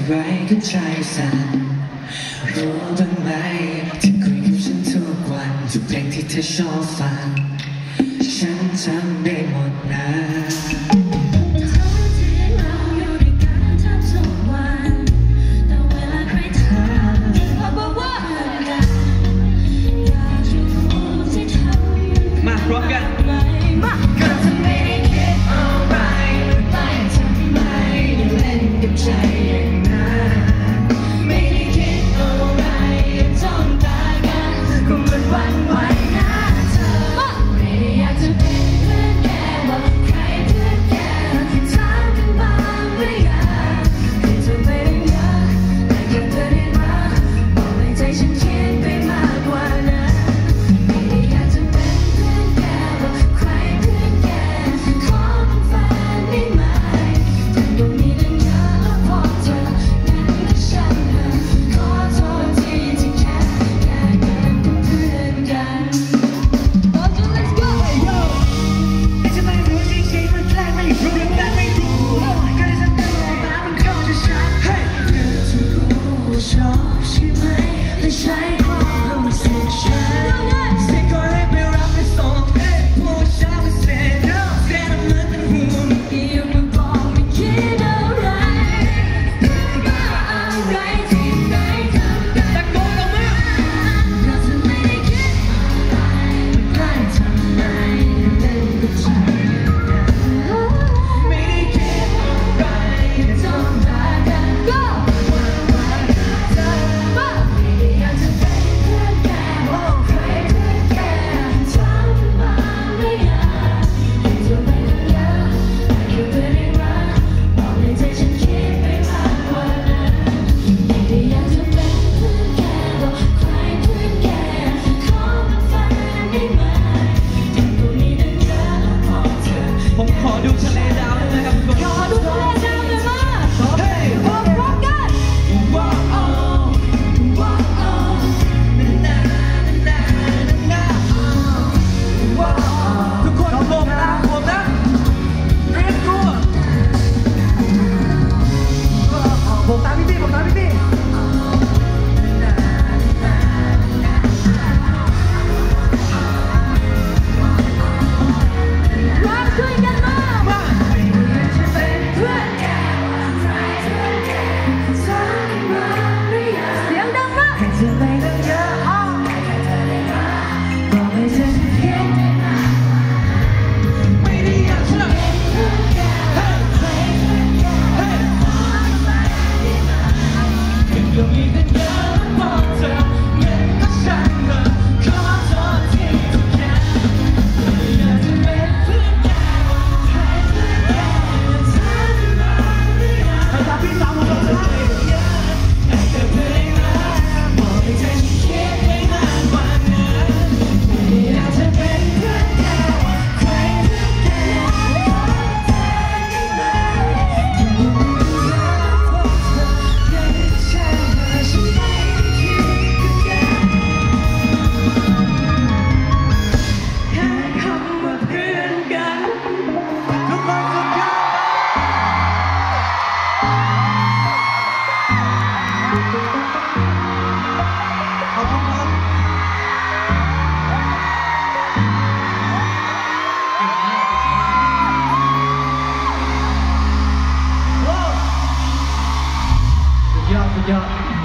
ไรก็ใจสั่นรู้บ้างไหมที่คุยกับฉันทุกวันทุกเพลงที่เธอชอบฟังฉันจำได้หมดนะพร้อมกันก็จะไม่ได้คิดอะไรไปทำไมเล่นกับใจอย่างนั้นไม่ได้คิดอะไรจ้องตากันก็มันหวั่นไหวนะเธอไม่ได้อยากจะเป็นเพื่อนแกว่าใครเพื่อนแกที่ถามกันบ้างหรือยังให้เธอไม่ได้เยอะแต่แค่เธอได้มาบอกในใจฉันคิดไปมากกว่านั้นไม่ได้อยากจะเป็นยอด